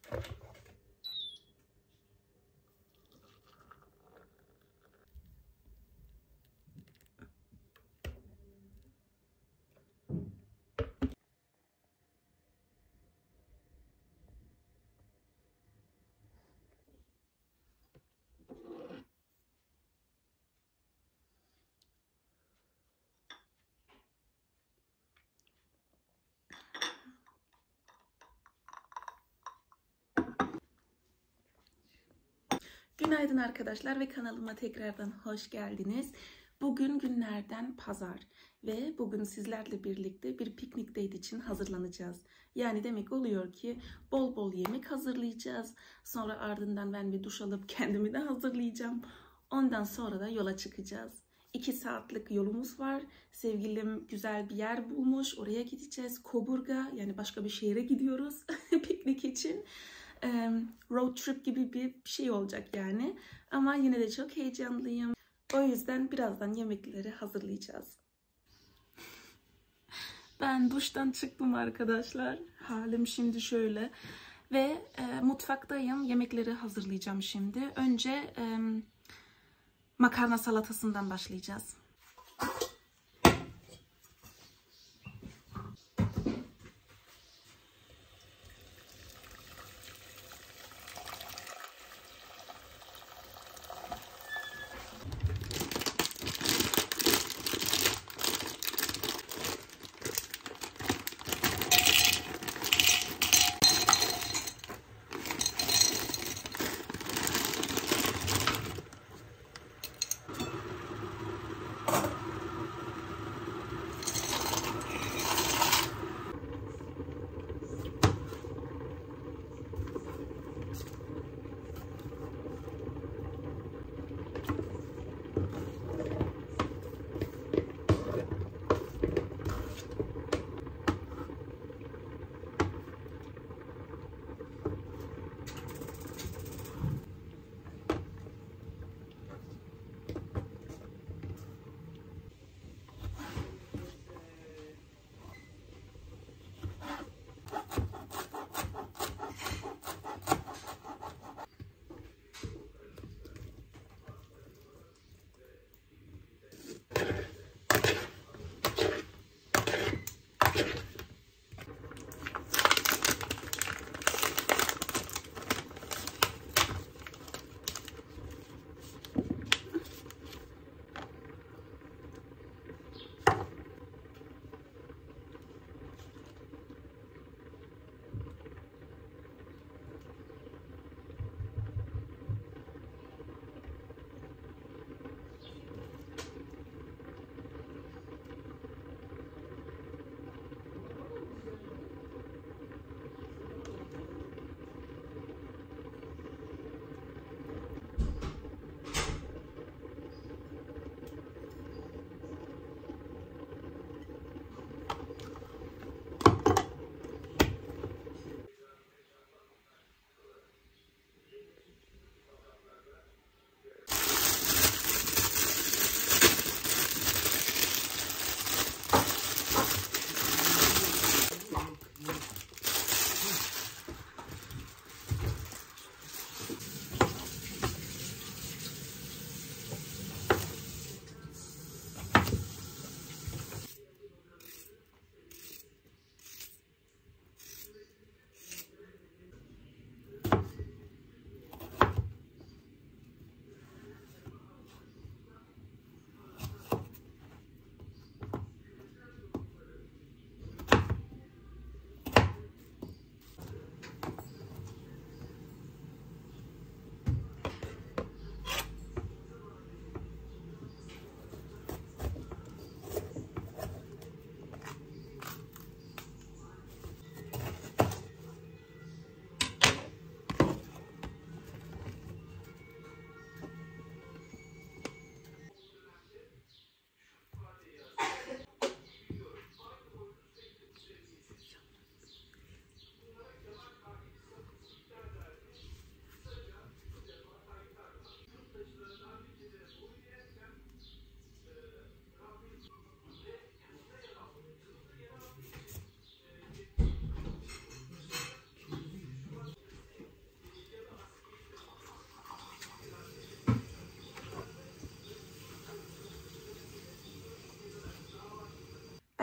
Günaydın arkadaşlar ve kanalıma tekrardan hoş geldiniz. Bugün günlerden pazar ve bugün sizlerle birlikte bir piknik date için hazırlanacağız. Yani demek oluyor ki bol bol yemek hazırlayacağız. Sonra ardından ben bir duş alıp kendimi de hazırlayacağım. Ondan sonra da yola çıkacağız. 2 saatlik yolumuz var. Sevgilim güzel bir yer bulmuş. Oraya gideceğiz. Koburga, yani başka bir şehre gidiyoruz piknik için. Road trip gibi bir şey olacak yani. Ama yine de çok heyecanlıyım. O yüzden birazdan yemekleri hazırlayacağız. Ben duştan çıktım arkadaşlar. Halim şimdi şöyle. Ve mutfaktayım. Yemekleri hazırlayacağım şimdi. Önce makarna salatasından başlayacağız.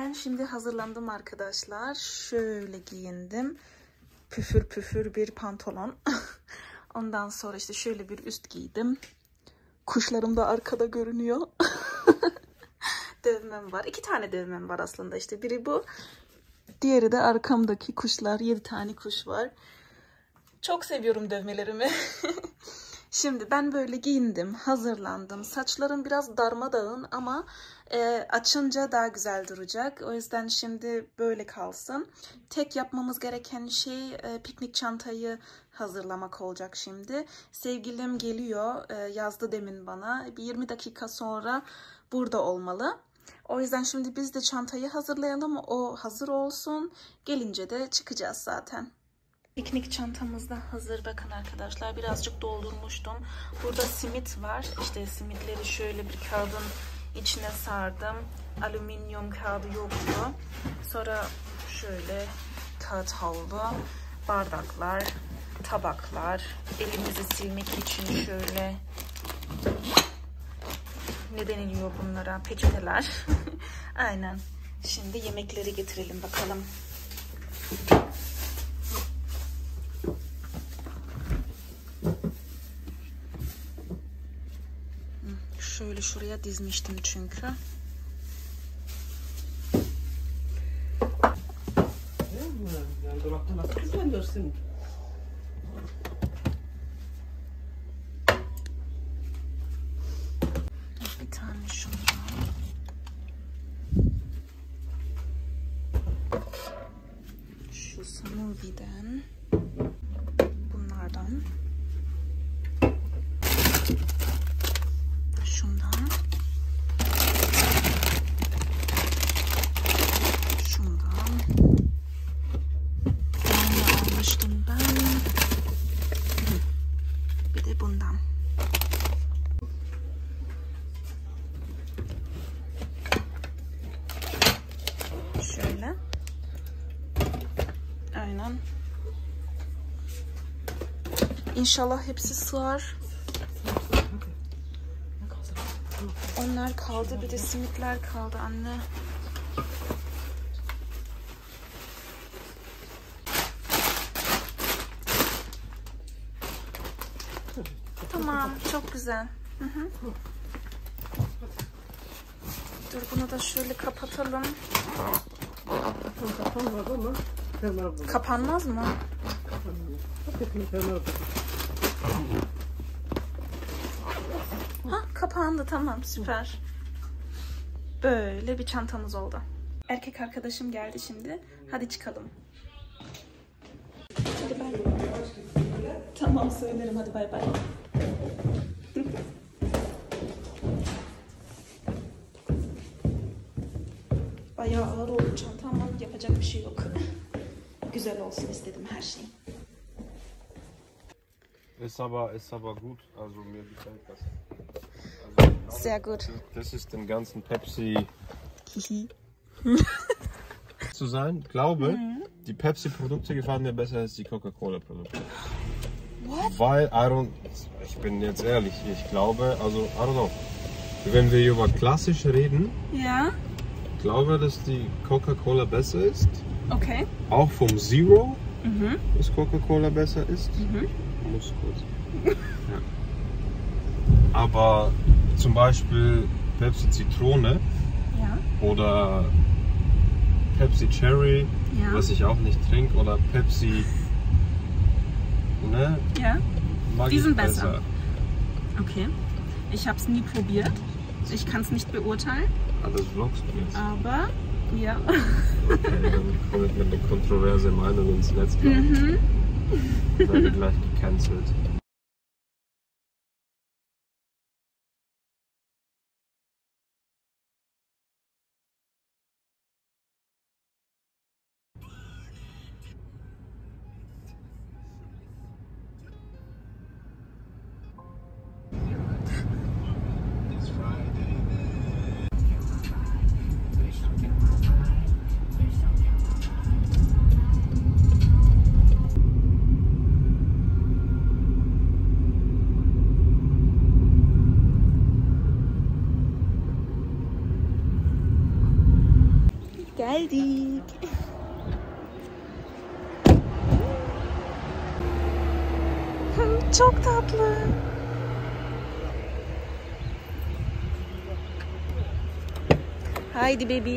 Ben şimdi hazırlandım arkadaşlar. Şöyle giyindim. Püfür püfür bir pantolon. Ondan sonra işte şöyle bir üst giydim. Kuşlarım da arkada görünüyor. Dövmem var. 2 tane dövmem var aslında. İşte biri bu. Diğeri de arkamdaki kuşlar. 7 tane kuş var. Çok seviyorum dövmelerimi. Şimdi ben böyle giyindim, hazırlandım. Saçlarım biraz darmadağın ama açınca daha güzel duracak. O yüzden şimdi böyle kalsın. Tek yapmamız gereken şey piknik çantayı hazırlamak olacak şimdi. Sevgilim geliyor, yazdı demin bana. Bir 20 dakika sonra burada olmalı. O yüzden şimdi biz de çantayı hazırlayalım. O hazır olsun. Gelince de çıkacağız zaten. Piknik çantamız da hazır. Bakın arkadaşlar, birazcık doldurmuştum. Burada simit var. İşte simitleri şöyle bir kağıdın içine sardım. Alüminyum kağıdı yoktu. Sonra şöyle kağıt havlu, bardaklar, tabaklar. Elimizi silmek için şöyle, ne deniliyor bunlara? Peçeteler. Aynen. Şimdi yemekleri getirelim bakalım. Şöyle şuraya dizmiştim çünkü. Yani dolaptan nasıl kullanıyorsun? Bir tane şundan. Şu smoothie'den. Bunlardan. Şundan. Şundan. Bunu almıştım ben. Bir de bundan. Şöyle. Aynen. İnşallah hepsi sığar. Onlar kaldı, bir de simitler kaldı anne. Tamam, çok güzel. Hı hı. Dur, bunu da şöyle kapatalım. Kapanmaz mı? Ha, kapandı, tamam, süper. Böyle bir çantamız oldu. Erkek arkadaşım geldi şimdi. Hadi çıkalım. Hadi bay. Tamam, söylerim, hadi bay bay. Bayağı ağır oldu çanta ama yapacak bir şey yok. Güzel olsun istedim her şey. Ist aber gut, also mir gefällt das. Also, Sehr gut. Das ist den ganzen Pepsi zu sein. Ich glaube, die Pepsi-Produkte gefallen mir besser als die Coca-Cola-Produkte. What? Weil, ich bin jetzt ehrlich, ich glaube, also, I don't know, wenn wir über klassisch reden, Ja. ich glaube, dass die Coca-Cola besser ist. Okay. Auch vom Zero, dass Coca-Cola besser ist. Muss kurz. Ja. Aber zum Beispiel Pepsi Zitrone Ja. oder Pepsi Cherry, Ja. was ich auch nicht trinke, oder Pepsi, ne? Ja. Mag Die ich sind besser. Okay. Ich habe es nie probiert. Ich kann es nicht beurteilen. Alles vlogst du jetzt. Aber ja. Okay, dann kommt mit eine kontroverse Meinung ins Netz. Werde gleich gecancelt. Geldik. Çok tatlı. Haydi baby.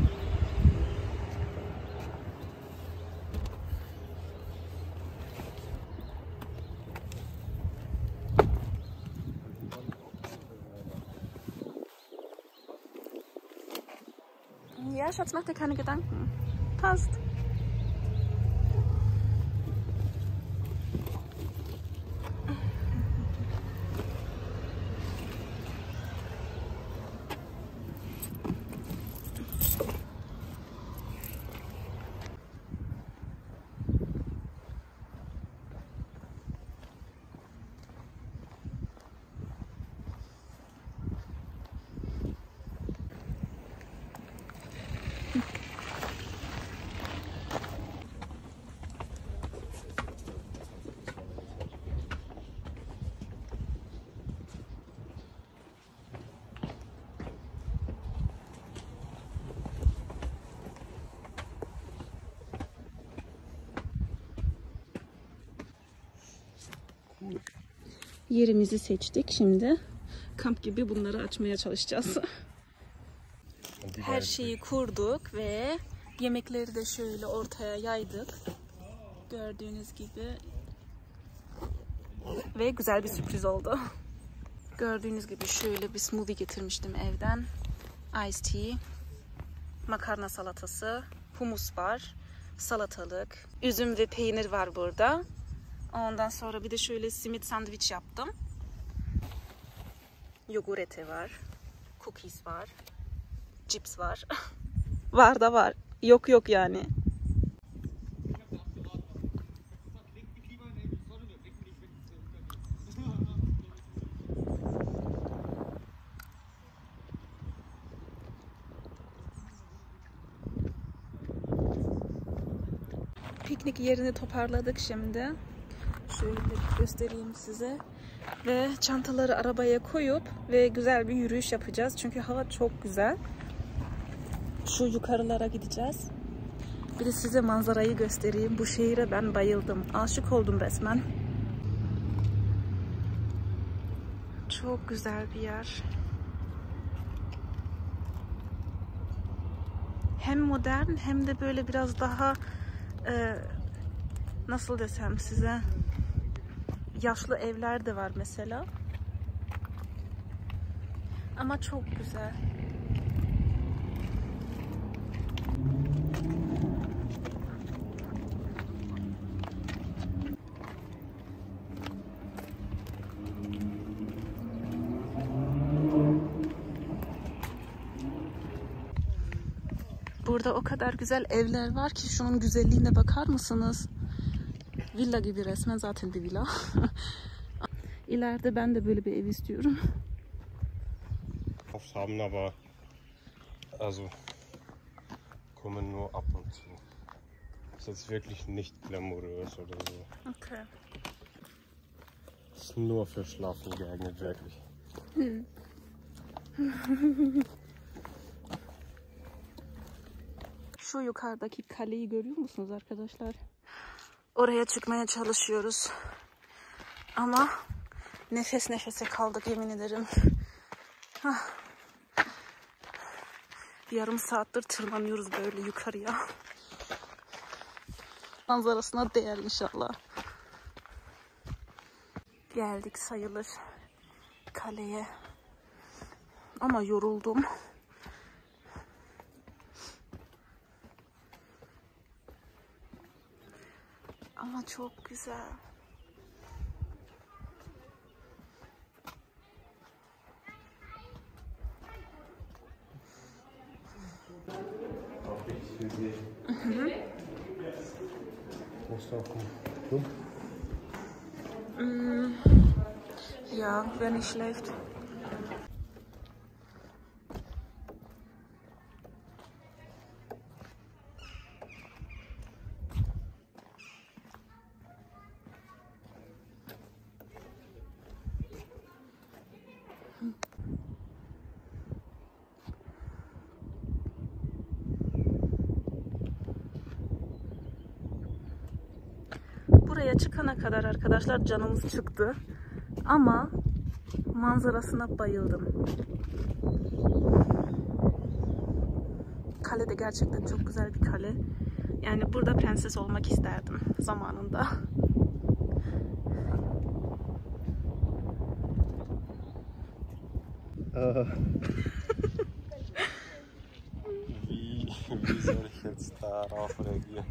Ja, Schatz, mach dir keine Gedanken. Passt. Yerimizi seçtik. Şimdi kamp gibi bunları açmaya çalışacağız. Her şeyi kurduk ve yemekleri de şöyle ortaya yaydık. Gördüğünüz gibi. Ve güzel bir sürpriz oldu. Gördüğünüz gibi şöyle bir smoothie getirmiştim evden. Iced tea, makarna salatası, humus var, salatalık, üzüm ve peynir var burada. Ondan sonra bir de şöyle simit sandviç yaptım. Yogur eti var. Cookies var. Cips var. Var da var. Yok yok yani. Piknik yerini toparladık şimdi. Şöyle göstereyim size. Ve çantaları arabaya koyup ve güzel bir yürüyüş yapacağız. Çünkü hava çok güzel. Şu yukarılara gideceğiz. Bir de size manzarayı göstereyim. Bu şehire ben bayıldım. Aşık oldum resmen. Çok güzel bir yer. Hem modern hem de böyle biraz daha nasıl desem size, yaşlı evler de var mesela. Ama çok güzel. Burada o kadar güzel evler var ki şunun güzelliğine bakar mısınız? Villa gibi resmen, zaten bir villa. İleride ben de böyle bir ev istiyorum. Haben aber also kommen nur ab und zu. Ist jetzt wirklich nicht glamourös oder so. Okay. Ist nur für Schlafen geeignet, wirklich. Şu yukarıdaki kaleyi görüyor musunuz arkadaşlar? Oraya çıkmaya çalışıyoruz. Ama nefes nefese kaldık, yemin ederim. Yarım saattir tırmanıyoruz böyle yukarıya. Manzarasına değer inşallah. Geldik sayılır kaleye. Ama yoruldum. Ama çok güzel. Ja, wäre nicht schlecht. Dışarıya çıkana kadar arkadaşlar canımız çıktı. Ama manzarasına bayıldım. Kale de gerçekten çok güzel bir kale. Yani burada prenses olmak isterdim zamanında. Wie soll ich jetzt darauf reagieren?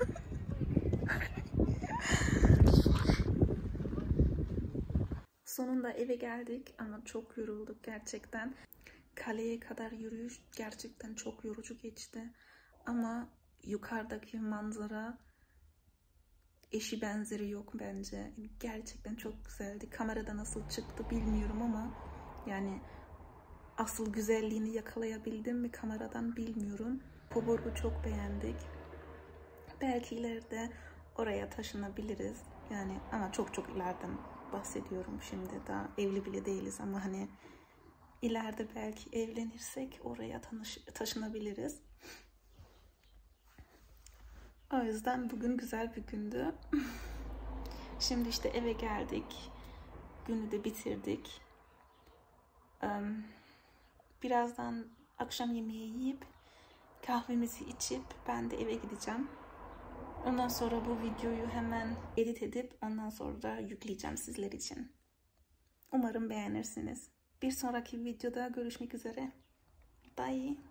Sonunda eve geldik ama çok yorulduk gerçekten. Kaleye kadar yürüyüş gerçekten çok yorucu geçti. Ama yukarıdaki manzara eşi benzeri yok bence. Gerçekten çok güzeldi. Kamerada nasıl çıktı bilmiyorum ama yani asıl güzelliğini yakalayabildim mi kameradan bilmiyorum. Coburg'u çok beğendik. Belki ileride oraya taşınabiliriz. Yani ama çok ileriden bahsediyorum şimdi. Daha evli bile değiliz ama hani ileride belki evlenirsek oraya taşınabiliriz. O yüzden bugün güzel bir gündü. Şimdi işte eve geldik. Günü de bitirdik. Birazdan akşam yemeği yiyip kahvemizi içip ben de eve gideceğim. Ondan sonra bu videoyu hemen edit edip ondan sonra da yükleyeceğim sizler için. Umarım beğenirsiniz. Bir sonraki videoda görüşmek üzere. Bye.